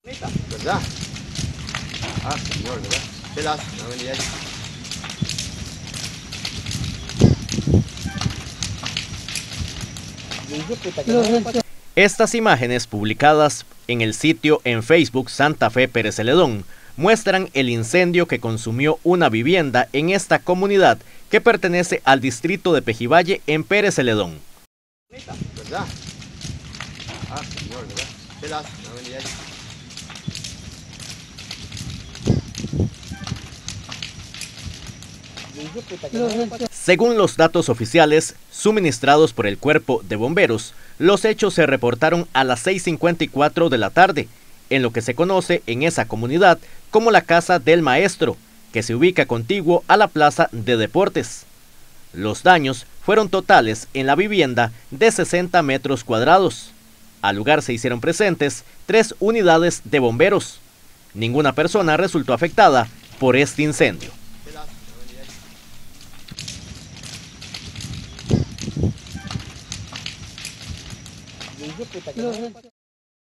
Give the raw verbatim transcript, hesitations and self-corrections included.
¿Verdad? Ah, señor, ¿verdad? Pelas, no venía ahí. Estas imágenes publicadas en el sitio en Facebook Santa Fe Pérez Celedón muestran el incendio que consumió una vivienda en esta comunidad que pertenece al distrito de Pejivalle en Pérez Celedón. ¿Verdad? Ah, señor, ¿verdad? Pelas, no venía ahí. Según los datos oficiales suministrados por el Cuerpo de Bomberos, los hechos se reportaron a las seis cincuenta y cuatro de la tarde, en lo que se conoce en esa comunidad como la Casa del Maestro, que se ubica contiguo a la Plaza de Deportes. Los daños fueron totales en la vivienda de sesenta metros cuadrados. Al lugar se hicieron presentes tres unidades de bomberos. Ninguna persona resultó afectada por este incendio.